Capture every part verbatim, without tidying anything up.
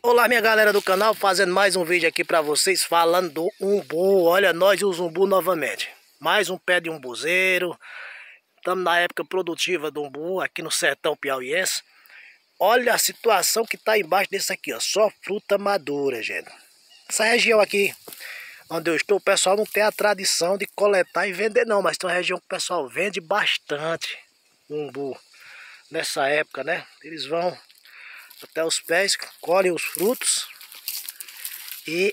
Olá minha galera do canal, fazendo mais um vídeo aqui pra vocês falando do umbu. Olha nós e os umbu novamente. Mais um pé de umbuzeiro. Estamos na época produtiva do umbu aqui no sertão piauiense. Olha a situação que tá embaixo desse aqui, ó. Só fruta madura, gente. Essa região aqui onde eu estou, o pessoal não tem a tradição de coletar e vender não. Mas tem uma região que o pessoal vende bastante umbu. Nessa época, né? Eles vão até os pés, colhem os frutos e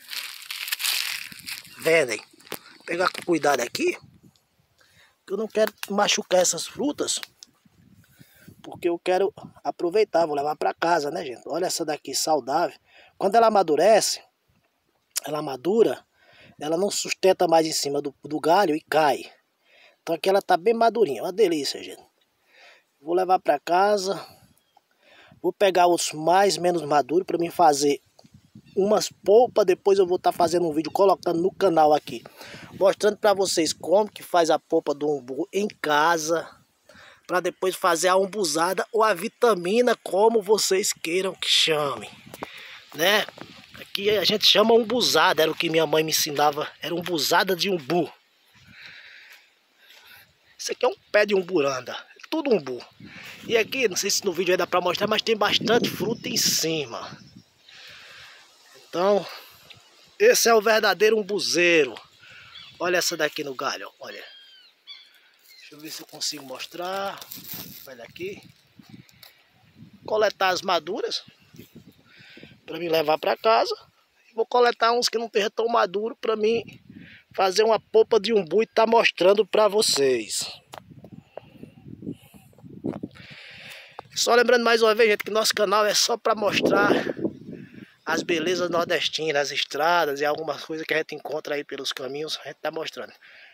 vendem. Vou pegar com cuidado aqui, que eu não quero machucar essas frutas, porque eu quero aproveitar, vou levar para casa, né, gente? Olha essa daqui, saudável. Quando ela amadurece, ela madura, ela não sustenta mais em cima do, do galho e cai. Então aqui ela tá bem madurinha, uma delícia, gente. Vou levar para casa. Vou pegar os mais menos maduros para mim fazer umas polpas. Depois eu vou estar tá fazendo um vídeo colocando no canal aqui, mostrando para vocês como que faz a polpa do umbu em casa, para depois fazer a umbuzada ou a vitamina, como vocês queiram que chame, né? Aqui a gente chama umbuzada, era o que minha mãe me ensinava, era umbuzada de umbu. Isso aqui é um pé de umburanda, tudo umbu. E aqui, não sei se no vídeo vai dar pra mostrar, mas tem bastante fruta em cima. Então, esse é o verdadeiro umbuzeiro. Olha essa daqui no galho, olha. Deixa eu ver se eu consigo mostrar. Olha aqui. Coletar as maduras para mim levar para casa. Vou coletar uns que não estejam tão maduros para mim fazer uma polpa de umbu e tá mostrando para vocês. Só lembrando mais uma vez, gente, que nosso canal é só para mostrar as belezas nordestinas, as estradas e algumas coisas que a gente encontra aí pelos caminhos, a gente tá mostrando.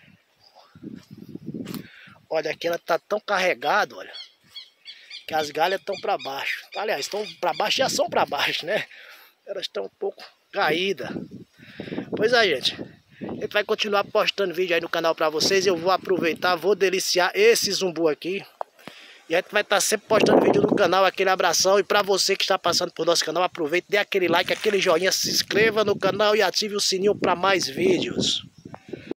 Olha, aqui ela tá tão carregada, olha, que as galhas estão para baixo. Aliás, estão para baixo, já são para baixo, né? Elas estão um pouco caídas. Pois é, gente. A gente vai continuar postando vídeo aí no canal para vocês. Eu vou aproveitar, vou deliciar esse umbu aqui. E a gente vai estar sempre postando vídeo no canal. Aquele abração. E para você que está passando por nosso canal, aproveite, dê aquele like, aquele joinha, se inscreva no canal e ative o sininho para mais vídeos.